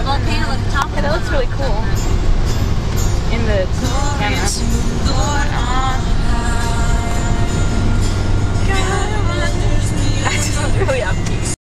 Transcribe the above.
volcano at the top. Yeah, that looks really cool. In the camera.